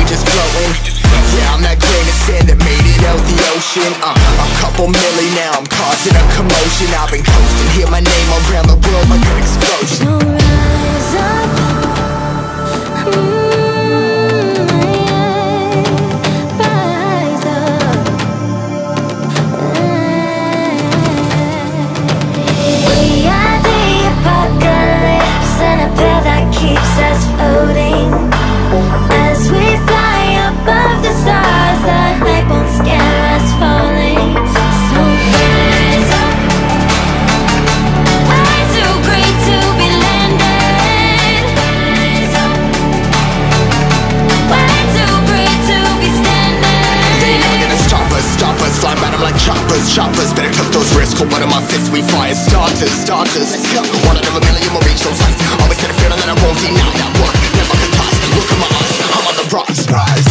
just floating. Yeah, I'm that grain of sand that made it out the ocean. A couple milli now, I'm causing a commotion. I've been coasting, hear my name around the world like an explosion. So rise up, rise up. We are the apocalypse, and a pill that keeps us floating. As we fly above the stars, the hype won't scare us falling. So rise up. Way too great to be landed. Rise up. Way too great to be standing. They ain't never gonna stop us, flying by them like choppers. Better tuck those wrists, cold blood in my fists, we fire starters. Let's go. One out of a million will reach those heights. Always had a feeling that I won't deny that work. Never could toss. Look at my eyes, I'm on the rise.